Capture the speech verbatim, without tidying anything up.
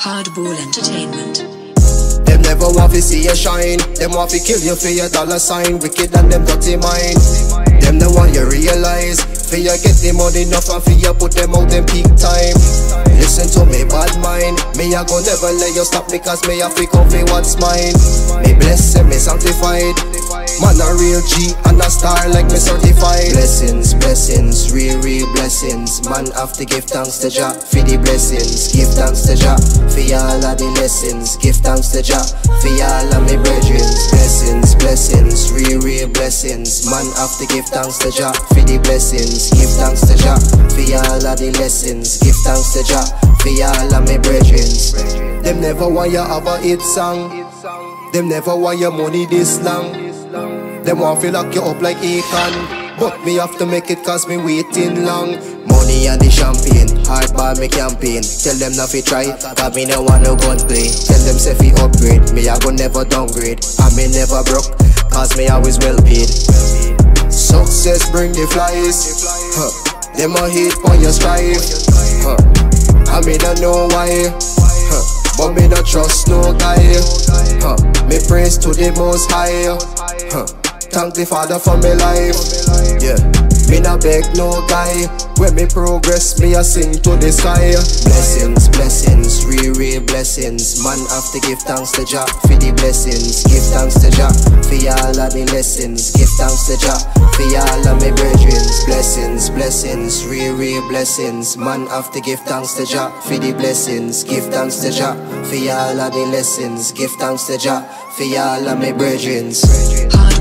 Hardball Entertainment. Them never want to see you shine. Them want to kill you for your dollar sign. Wicked and them dirty mind. Them the one you realize. For you get the money enough and for you put them out in peak time. Listen to me bad mind. Me I go never let you stop me cause me I fi come for what's mine. Me blessed and me sanctified. Man a real G and a star like me certified. Blessings, blessings, real, real blessings. Man have to give thanks to Jah for the blessings. Give thanks to Jah for all of the lessons. Give thanks to Jah for all of me brethren. Blessings, blessings, real, real blessings. Man have to give thanks to Jah for the blessings. Give thanks to Jah for all of the lessons. Give thanks to Jah for all of me brethren. Them never want you have a hit song. Them never want your money this long. Them want to lock you up like Esan, but me have to make it cause me waiting long. Money and the champagne, hardball me campaign. Tell them not to try, cause me no want no gunplay. Tell them say fi upgrade, me I go never downgrade. And me never broke, cause me always well paid. Success bring the flies, huh. Them a hate on your strive, huh. And me don't know why, huh. But me not trust no guy, huh. Me praise to the most high, huh. Thank the Father for my life, yeah. Me not beg no guy. When me progress, me a sing to the sky. Blessings, blessings, real, real blessings. Man have to give thanks to Jah for the blessings. Give thanks to Jah for all of the lessons. Give thanks to Jah for all of my brethren. Blessings, blessings, real, real blessings. Man have to give thanks to Jah for the blessings. Give thanks to Jah for all of the lessons. Give thanks to Jah for all of my brethren.